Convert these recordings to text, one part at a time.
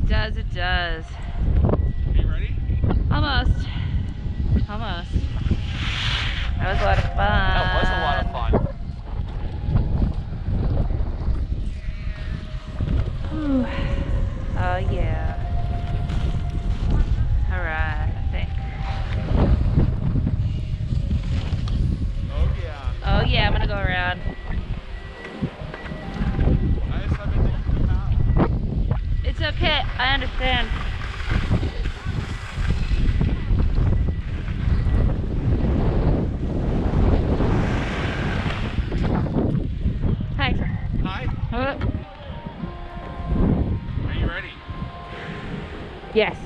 It does, it does. Are you ready? Almost. Almost. That was a lot of fun. That was a lot of fun. Whew. Oh yeah. Alright, I think. Oh yeah. Oh yeah, I'm gonna go around. I just haven't taken the paddle. It's okay, I understand. Hi. Hi. Huh? Are you ready? Yes.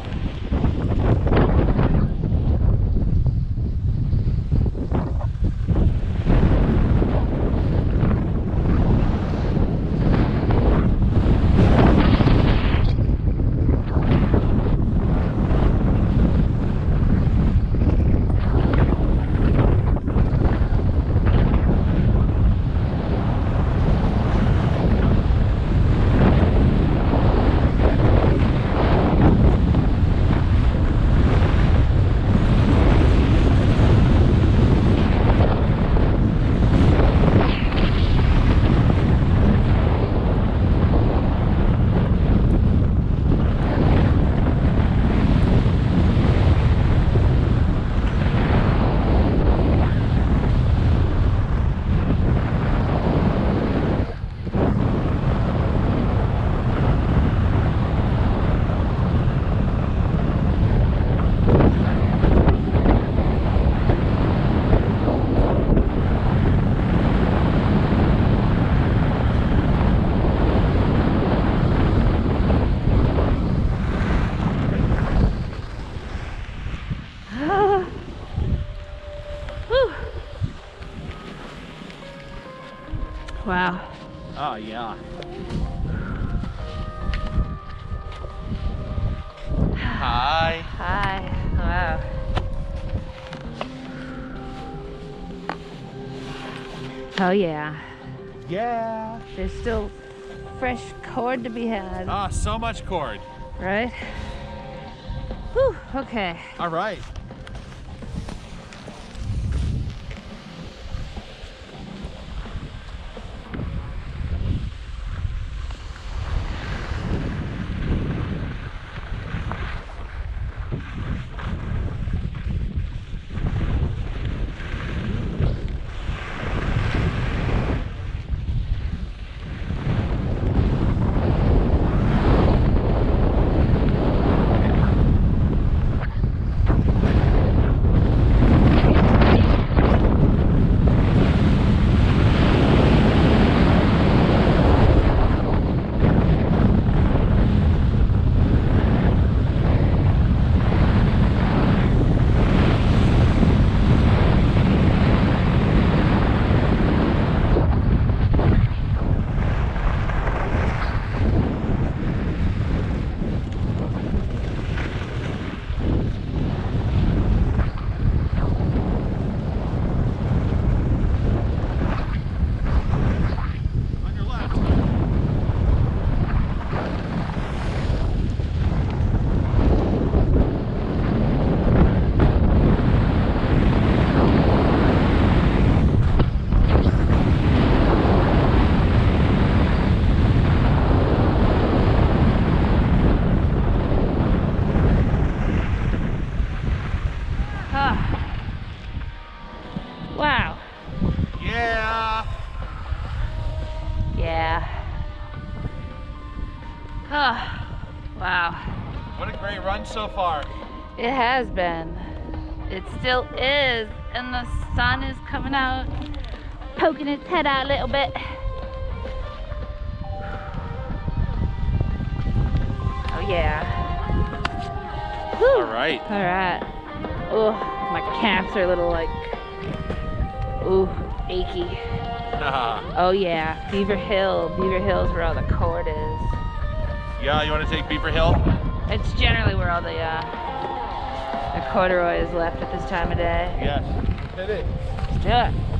Wow. Oh yeah. Hi. Hi. Wow. Oh yeah. Yeah. There's still fresh cord to be had, Ah, so much cord. right? Whew, okay. All right. On your left. Ah. Wow. Yeah. Yeah. Oh, wow. What a great run so far. It has been. It still is. And the sun is coming out, poking its head out a little bit. Oh, yeah. Whew. All right. All right. Oh, my calves are a little like, ooh, achy. Oh yeah, Beaver Hill. Beaver Hill's where all the cord is. Yeah, you want to take Beaver Hill? It's generally where all the corduroy is left at this time of day. Yes. Hit it. Let's do it.